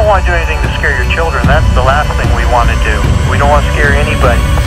don't want to do anything to scare your children. That's the last thing we want to do. We don't want to scare anybody.